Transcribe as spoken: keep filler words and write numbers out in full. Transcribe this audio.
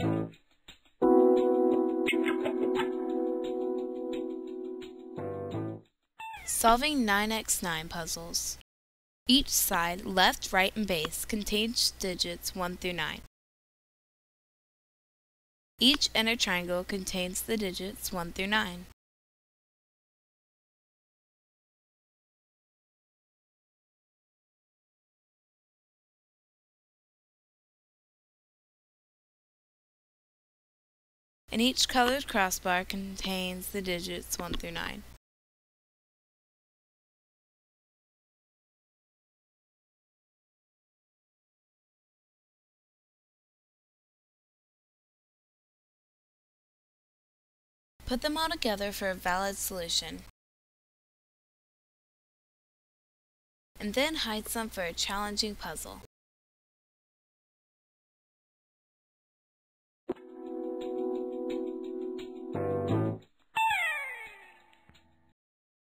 Solving nine by nine puzzles. Each side, left, right, and base, contains digits one through nine. Each inner triangle contains the digits one through nine. And each colored crossbar contains the digits one through nine. Put them all together for a valid solution, and then hide some for a challenging puzzle.